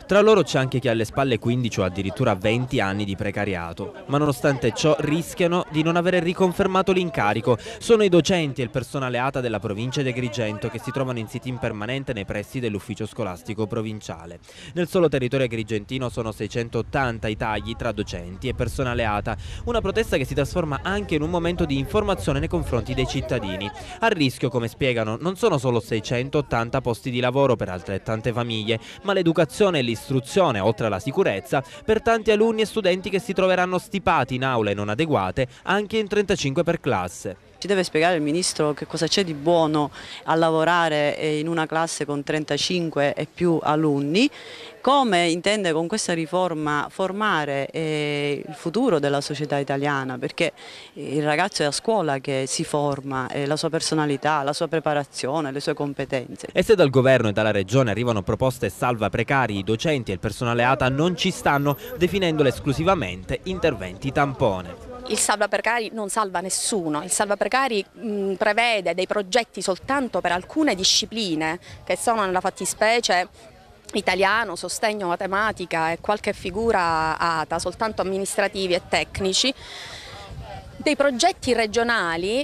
Tra loro c'è anche chi ha alle spalle 15 o addirittura 20 anni di precariato, ma nonostante ciò rischiano di non avere riconfermato l'incarico. Sono i docenti e il personale ATA della provincia di Agrigento che si trovano in sit-in permanente nei pressi dell'ufficio scolastico provinciale. Nel solo territorio agrigentino sono 680 i tagli tra docenti e personale ATA, una protesta che si trasforma anche in un momento di informazione nei confronti dei cittadini. A rischio, come spiegano, non sono solo 680 posti di lavoro per altrettante famiglie, ma l'educazione e l'istruzione, oltre alla sicurezza, per tanti alunni e studenti che si troveranno stipati in aule non adeguate anche in 35 per classe. Ci deve spiegare il Ministro che cosa c'è di buono a lavorare in una classe con 35 e più alunni, come intende con questa riforma formare il futuro della società italiana, perché il ragazzo è a scuola che si forma, la sua personalità, la sua preparazione, le sue competenze. E se dal governo e dalla regione arrivano proposte salva precari, i docenti e il personale ATA non ci stanno, definendole esclusivamente interventi tampone. Il salva precari non salva nessuno, il salva precari prevede dei progetti soltanto per alcune discipline che sono nella fattispecie italiano, sostegno, matematica e qualche figura ATA, soltanto amministrativi e tecnici, dei progetti regionali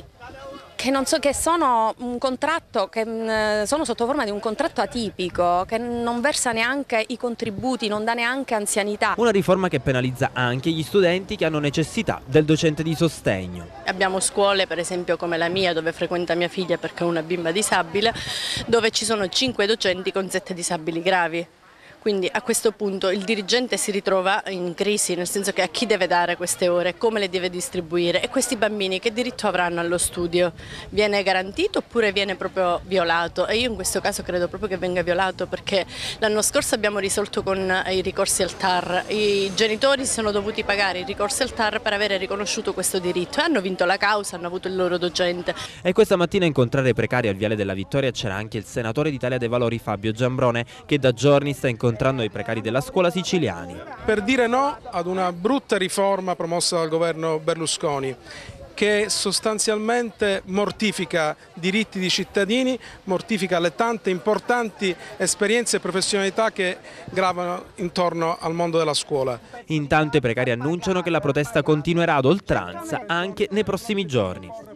che sono un contratto, che sono sotto forma di un contratto atipico, che non versa neanche i contributi, non dà neanche anzianità. Una riforma che penalizza anche gli studenti che hanno necessità del docente di sostegno. Abbiamo scuole, per esempio come la mia, dove frequenta mia figlia perché è una bimba disabile, dove ci sono 5 docenti con 7 disabili gravi. Quindi a questo punto il dirigente si ritrova in crisi, nel senso che a chi deve dare queste ore, come le deve distribuire e questi bambini che diritto avranno allo studio? Viene garantito oppure viene proprio violato? E io in questo caso credo proprio che venga violato, perché l'anno scorso abbiamo risolto con i ricorsi al TAR, i genitori si sono dovuti pagare i ricorsi al TAR per avere riconosciuto questo diritto e hanno vinto la causa, hanno avuto il loro docente. E questa mattina a incontrare i precari al Viale della Vittoria c'era anche il senatore d'Italia dei Valori Fabio Giambrone, che da giorni sta incontrando i precari della scuola siciliani. Per dire no ad una brutta riforma promossa dal governo Berlusconi, che sostanzialmente mortifica diritti di cittadini, mortifica le tante importanti esperienze e professionalità che gravano intorno al mondo della scuola. Intanto i precari annunciano che la protesta continuerà ad oltranza anche nei prossimi giorni.